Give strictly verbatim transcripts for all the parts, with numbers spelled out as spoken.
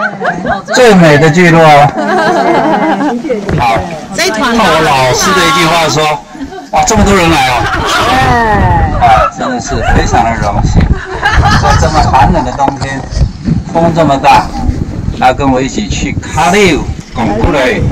最美的聚落。好， 这一团看我老师的一句话说，哇，这么多人来哦，啊，真的是非常的荣幸，在这么寒冷的冬天，风这么大，然后跟我一起去卡六巩固嘞，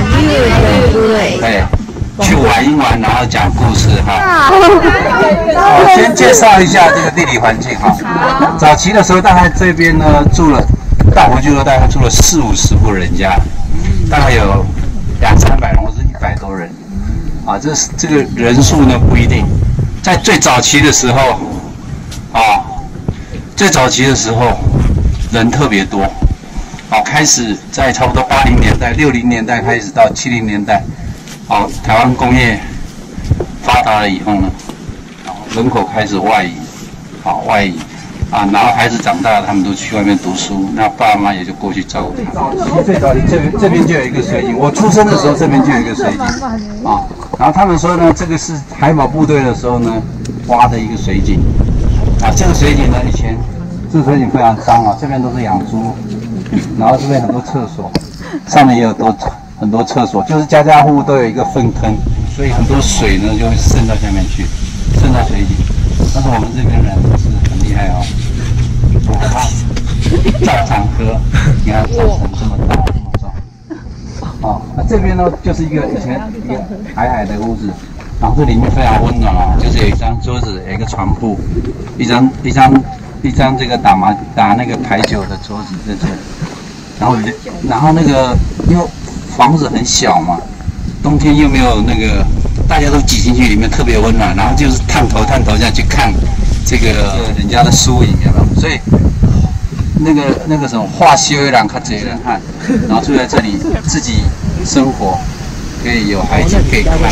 对。去玩一玩，然后讲故事哈。我先介绍一下这个地理环境哈。早期的时候，大概这边呢住了大湖聚落，大概住了四五十户人家，大概有两三百人或者一百多人。啊，这是这个人数呢不一定。在最早期的时候，啊，最早期的时候人特别多。啊，开始在差不多八零年代、六零年代开始到七零年代。好，台湾工业发达了以后呢，人口开始外移，好外移啊，然后孩子长大了，他们都去外面读书，那爸妈也就过去照顾他。最早期这边这边就有一个水井，我出生的时候这边就有一个水井啊，然后他们说呢，这个是海保部队的时候呢挖的一个水井啊，这个水井呢以前这个水井非常脏啊，这边都是养猪，然后这边很多厕所，上面也有多。很多厕所就是家家户户都有一个粪坑，所以很多水呢就会渗到下面去，渗到水底。但是我们这边人是很厉害哦，不怕，照常喝。你看长成这么大这么重。哦，那这边呢就是一个以前一个矮矮的屋子，然后这里面非常温暖啊，就是有一张桌子，有一个床铺，一张一张一张这个打麻打那个牌九的桌子在这里，然后然后那个因为。房子很小嘛，冬天又没有那个，大家都挤进去里面特别温暖，然后就是探头探头这样去看这个人家的输赢有没有？所以那个那个什么化修一两看这些人看，然后住在这里自己生活，可以有孩子可以看。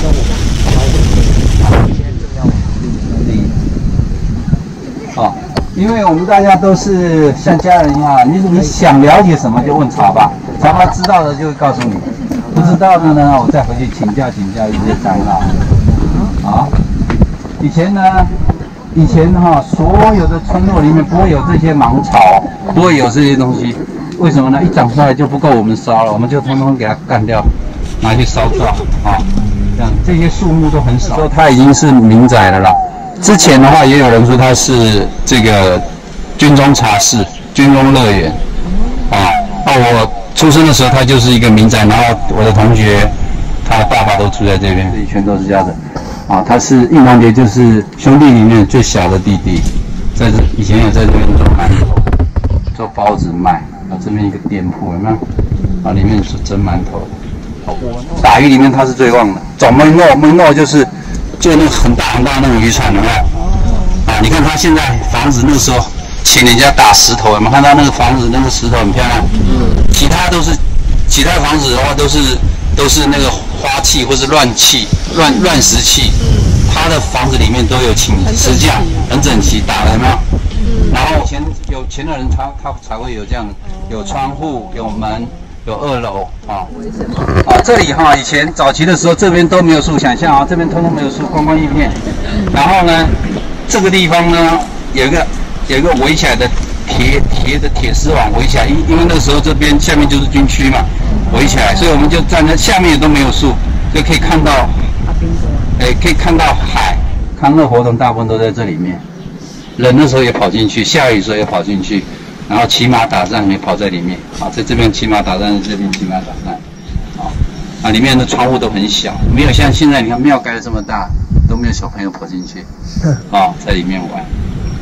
哦，因为我们大家都是像家人一样，你你想了解什么就问茶爸。茶爸知道的就会告诉你，不知道的呢，我再回去请教请教一些长老。啊，以前呢，以前哈，所有的村落里面不会有这些芒草，不会有这些东西。为什么呢？一长出来就不够我们烧了，我们就通通给它干掉，拿去烧灶啊。这样这些树木都很少。说它已经是民宅了啦。之前的话，也有人说它是这个军中茶室、军中乐园啊。那我。出生的时候，他就是一个民宅，然后我的同学，他的爸爸都住在这边，这里全都是家的。啊，他是应王杰，就是兄弟里面最小的弟弟，在这以前也在这边做馒头、做包子卖。啊，这边一个店铺有没有？啊，里面是蒸馒头的。打鱼里面他是最旺的，走焖肉，焖肉就是就那个很大很大那种渔船，有没有？啊，你看他现在房子那时候。请人家打石头，有没有看到那个房子？那个石头很漂亮。嗯。其他都是，其他房子的话都是都是那个花器或是乱器、乱乱石器。嗯。他的房子里面都有请石匠，很整齐，打了有没有？嗯。然后钱有钱的人他他才会有这样，有窗户、有门、有二楼啊。啊，这里哈，以前早期的时候这边都没有树，想象啊，这边通通没有树，空空一片。然后呢，这个地方呢有一个。有一个围起来的铁铁的铁丝网围起来，因因为那个时候这边下面就是军区嘛，围起来，所以我们就站在下面也都没有树，就可以看到，哎，可以看到海，康乐活动大部分都在这里面。冷的时候也跑进去，下雨的时候也跑进去，然后骑马打仗也跑在里面。啊，在这边骑马打仗，在这边骑马打仗。啊，啊，里面的窗户都很小，没有像现在你看庙盖的这么大，都没有小朋友跑进去，啊，在里面玩。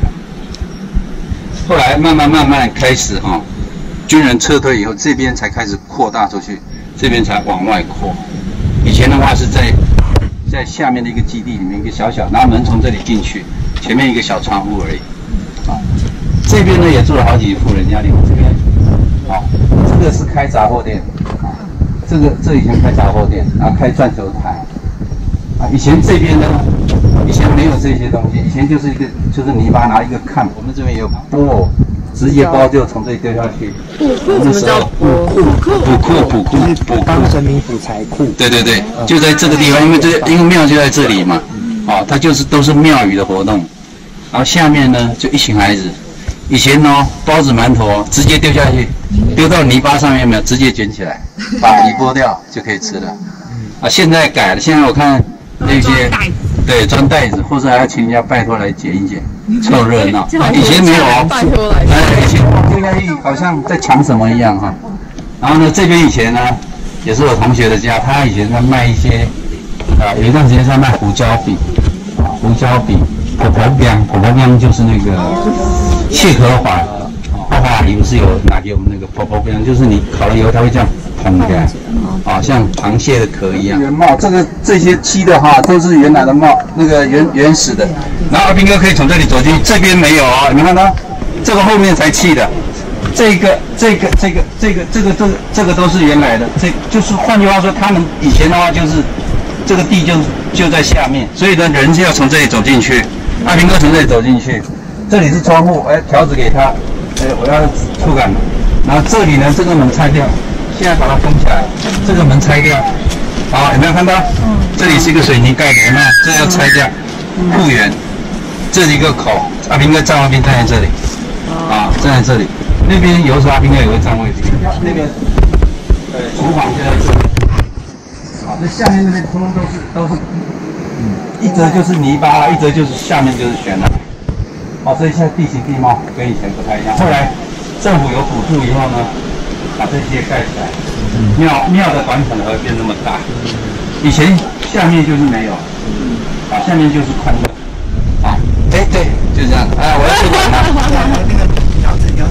后来慢慢慢慢开始哈、哦，军人撤退以后，这边才开始扩大出去，这边才往外扩。以前的话是在在下面的一个基地里面一个小小，拿门从这里进去，前面一个小窗户而已。啊，这边呢也住了好几户人家，你看这边，啊，这个是开杂货店，啊，这个这以前开杂货店，然后开转球台。啊，以前这边呢，以前没有这些东西，以前就是一个就是泥巴拿一个看，我们这边有钵，直接包就从这里丢下去。我们叫补库，补库，补库，补帮神明补财库。 对对对，就在这个地方，因为这因为庙就在这里嘛，啊，它就是都是庙宇的活动。然后下面呢，就一群孩子， 以前哦，包子馒头哦，直接丢下去，丢到泥巴上面没有，直接卷起来，把皮剥掉就可以吃了。啊，现在改了，现在我看那些对装袋子，或者还要请人家拜托来捡一捡，凑热闹。啊，以前没有哦，哎，以前丢下去好像在抢什么一样哈。然后呢，这边以前呢，也是我同学的家，他以前在卖一些，啊，有一段时间在卖胡椒饼，啊，胡椒饼。婆婆饼，婆婆饼就是那个蟹壳环，花花阿姨不是有拿给我们那个婆婆饼，就是你烤了以后它会这样蓬起来，啊，像螃蟹的壳一样。原帽，这个这些漆的哈都是原来的帽，那个原原始的。然后阿斌哥可以从这里走进去，这边没有啊，你看到，这个后面才砌的，这个这个这个这个这个这个这个都是原来的，这就是换句话说，他们以前的话就是这个地就就在下面，所以呢人是要从这里走进去。阿平哥从这里走进去，这里是窗户，哎，条子给他，哎，我要触感，然后这里呢，这个门拆掉，现在把它封起来，这个门拆掉，好，有没有看到？嗯。这里是一个水泥盖的，有没有？这要拆掉，复原，这里一个口，阿平哥站那边站在这里，啊，站在这里，那边有时候阿平哥也会站位置，那个，呃，厨房就在这里，好，那下面那边通通都是都是。嗯，一则就是泥巴啦，一则就是下面就是悬了。哦，所以现在地形地貌跟以前不太一样。后来政府有补助以后呢，把这些盖起来，庙庙的管统才会变那么大。以前下面就是没有，啊，下面就是空的。啊，哎对，就这样。哎，我要出管了。条子条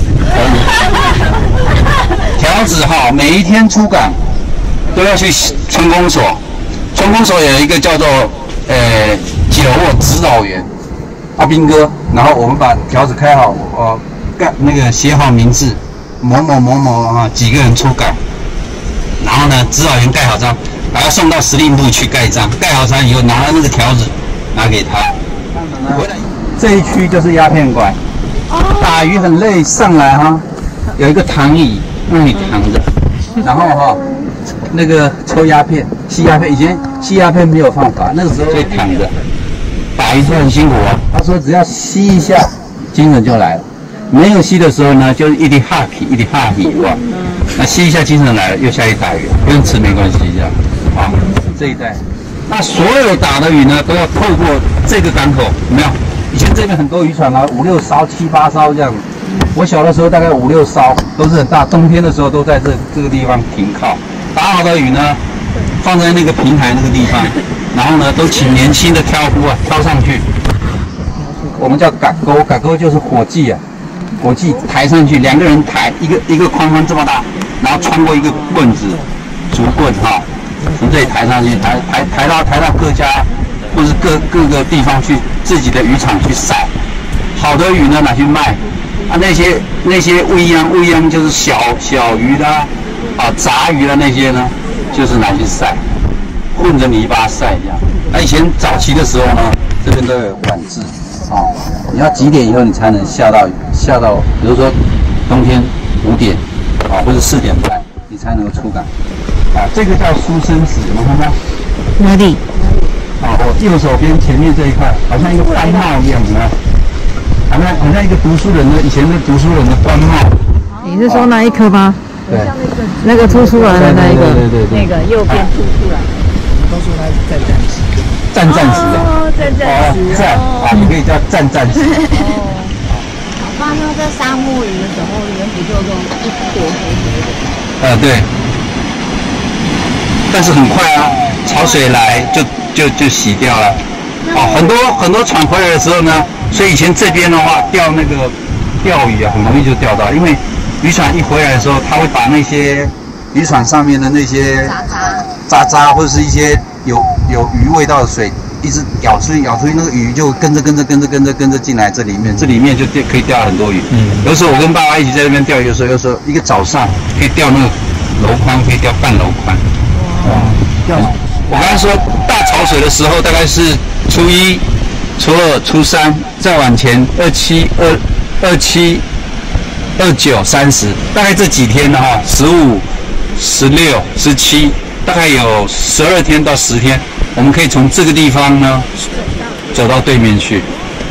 子。条子哈，每一天出港都要去村公所，村公所有一个叫做。呃，解惑指导员阿斌哥，然后我们把条子开好，哦，盖那个写好名字，某某某某啊，几个人出港，然后呢，指导员盖好章，把他送到司令部去盖章，盖好章以后，拿了那个条子拿给他。回来这一区就是鸦片馆，打鱼很累，上来哈，有一个躺椅让你躺着，然后哈。那个抽鸦片、吸鸦片，以前吸鸦片没有犯法，那个时候就躺着，打鱼是很辛苦啊。他说只要吸一下，精神就来了；没有吸的时候呢，就一滴哈皮，一滴哈皮，哇，那吸一下精神来了，又下去打鱼，不用吃没关系，这样。啊，这一带，那所有打的鱼呢，都要透过这个港口，有没有？以前这边很多渔船啊，五六艘、七八艘这样。我小的时候大概五六艘，都是很大，冬天的时候都在这这个地方停靠。打好的鱼呢，放在那个平台那个地方，然后呢，都请年轻的挑夫啊挑上去。我们叫嘎钩，嘎钩就是火计啊，火计抬上去，两个人抬，一个一个框框这么大，然后穿过一个棍子，竹棍哈，从这里抬上去，抬抬抬到抬到各家或是各各个地方去自己的渔场去晒。好的鱼呢拿去卖，啊那些那些未央未央就是小小鱼啦。啊，杂鱼的那些呢，就是拿去晒，混着泥巴晒一样。那以前早期的时候呢，这边都有管制，啊，你要几点以后你才能下到下到，比如说冬天五点，啊，或者四点半，你才能够出港。啊，这个叫书生石，有没有看到？哪里？啊，我右手边前面这一块，好像一个官帽一样，有没有？好像好像一个读书人的以前的读书人的官帽。 你是说那一颗吗？ 对， 那个凸出来的那一个， 对对对， 那个右边凸出来。 都说他是战战士， 战战士哦，战战士， 战啊，你可以叫战战士。 哦，我爸说在沙漠鱼的时候，人不就这种一坨黑黑的？ 呃，对。但是很快啊，潮水来就就就洗掉了。哦，很多很多船回来的时候呢，所以以前这边的话钓那个钓鱼啊，很容易就钓到，因为渔船一回来的时候，他会把那些渔船上面的那些渣渣或者是一些有有鱼味道的水，一直舀出去，舀出去，那个鱼就跟着跟着跟着跟着跟着进来这里面，这里面就可以钓很多鱼。嗯，有时候我跟爸爸一起在那边钓鱼的时候，有时候一个早上可以钓那个篓宽，可以钓半篓宽。哇，钓！我刚才说大潮水的时候，大概是初一、初二、初三，再往前二七、二二七。二九、三十，大概这几天的话，十五、十六、十七，大概有十二天到十天，我们可以从这个地方呢走到对面去。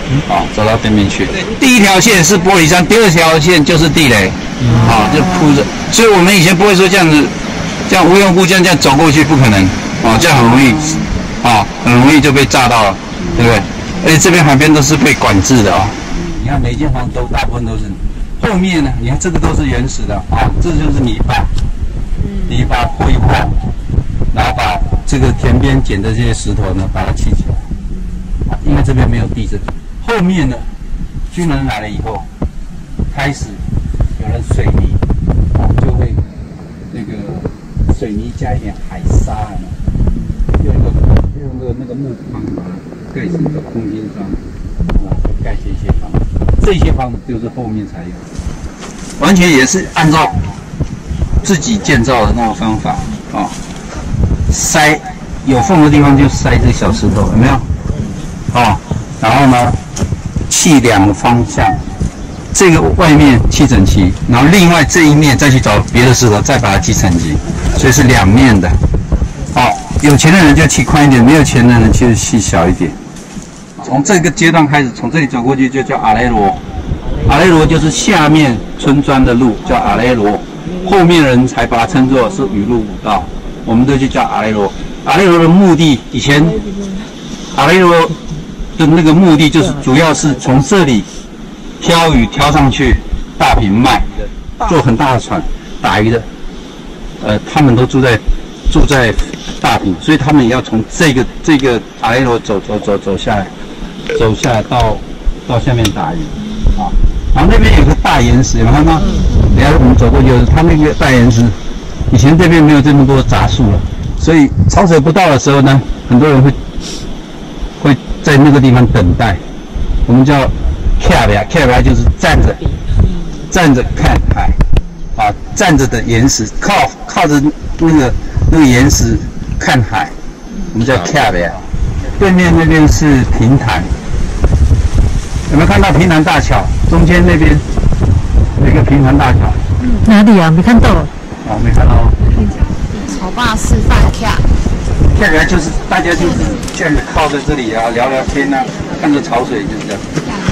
啊，走到对面去。第一条线是玻璃山，第二条线就是地雷，啊，就铺着。所以我们以前不会说这样子，这样无缘无故这样这样走过去，不可能，啊，这样很容易，啊，很容易就被炸到了，对不对？而且这边海边都是被管制的啊。你看每间房都大部分都是，后面呢，你看这个都是原始的啊，这就是泥巴，泥巴铺一铺，然后把这个田边捡的这些石头呢，把它砌起来，因为这边没有地震。后面呢，军人来了以后，开始有人水泥，啊，就会那个水泥加一点海沙，用一个用个那个木框把它盖成一个空心砖，啊，盖这些房子。这些房子就是后面才有，完全也是按照自己建造的那种方法啊，塞有缝的地方就塞这小石头，有没有？啊，然后呢，砌两个方向，这个外面砌整齐，然后另外这一面再去找别的石头，再把它砌整齐，所以是两面的。哦，有钱的人就砌宽一点，没有钱的人就砌小一点。从这个阶段开始，从这里走过去就叫阿雷罗，阿雷罗就是下面村庄的路，叫阿雷罗，后面人才把它称作是雨露五道，我们都就叫阿雷罗。阿雷罗的目的，以前阿雷罗的那个目的就是主要是从这里挑鱼挑上去大坪卖，坐很大的船打鱼的，呃，他们都住在住在大坪，所以他们也要从这个这个阿雷罗走走走走下来。走下来到到下面打鱼啊，然后那边有个大岩石，有看到吗？等下我们走过去，它那个大岩石，以前这边没有这么多杂树了，所以潮水不到的时候呢，很多人会会在那个地方等待，我们叫徛呗，徛呗就是站着站着看海啊，站着的岩石靠靠着那个那个岩石看海，我们叫徛呗。对面那边是平潭，有没有看到平潭大桥？中间那边有一个平潭大桥。 哪里啊？没看到。 哦，没看到哦。 潮爸示范卡， 看起来就是大家就是这样子靠在这里啊，聊聊天啊，看着潮水就是这样。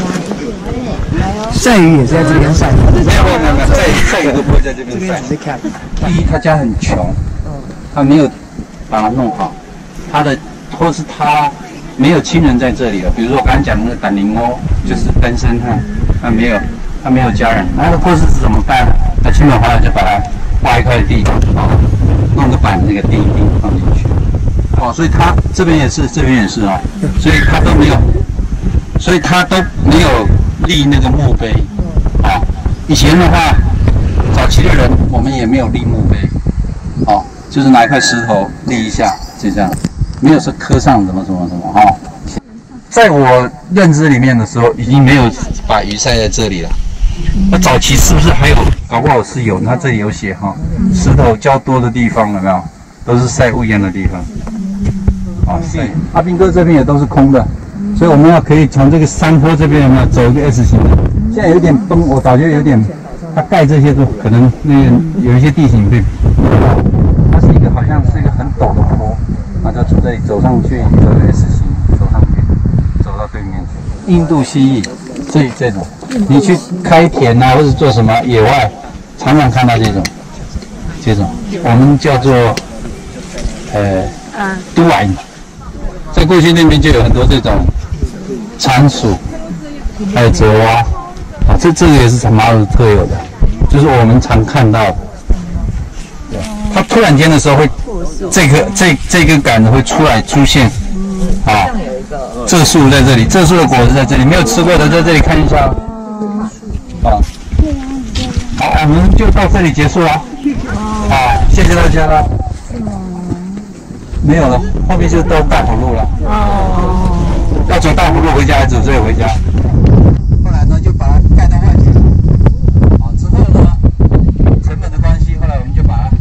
晒鱼也是在这边晒的。 没有没有没有，晒晒鱼都不会在这边晒。 只是看。 第一，他家很穷，他没有把它弄好，他的。或是他没有亲人在这里了，比如说我刚才讲的那个胆灵哦，就是单身汉，他没有他没有家人，那个过世是怎么办呢？他亲朋好友就把他挖一块地，哦，弄个板那个钉钉放进去，哦，所以他这边也是，这边也是啊、哦，所以他都没有，所以他都没有立那个墓碑，啊、哦，以前的话，早期的人我们也没有立墓碑，哦，就是拿一块石头立一下，就这样。没有说刻上什么什么什么哈、哦，在我认知里面的时候，已经没有把鱼晒在这里了。那早期是不是还有？搞不好是有，它这里有写哈，石头较多的地方有没有？都是晒乌烟的地方。啊，晒。阿兵哥这边也都是空的，所以我们要可以从这个山坡这边有没有走一个 S 型的？现在有点崩，我感觉有点，它盖这些都可能那个有一些地形被，它是一个好像是一个很陡的坡。然后从这里走上去，一个 S 型走上去，走到对面去。印度蜥蜴，这这种，你去开田啊，或者做什么野外，常常看到这种，这种我们叫做呃都碗。在过去那边就有很多这种仓鼠，还有泽蛙，啊，这这个也是马祖特有的，就是我们常看到的。对，它突然间的时候会。这个这这根杆子会出来出现，啊，这个树在这里，这个树的果子在这里，没有吃过的在这里看一下，啊，好，我们就到这里结束了，啊，谢谢大家了，没有了，后面就到大埔路了，哦，要走大埔路回家，还是走这里回家？后来呢，就把它盖到外面，啊，之后呢，成本的关系，后来我们就把它。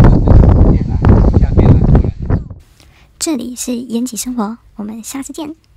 这里是延吉生活，我们下次见。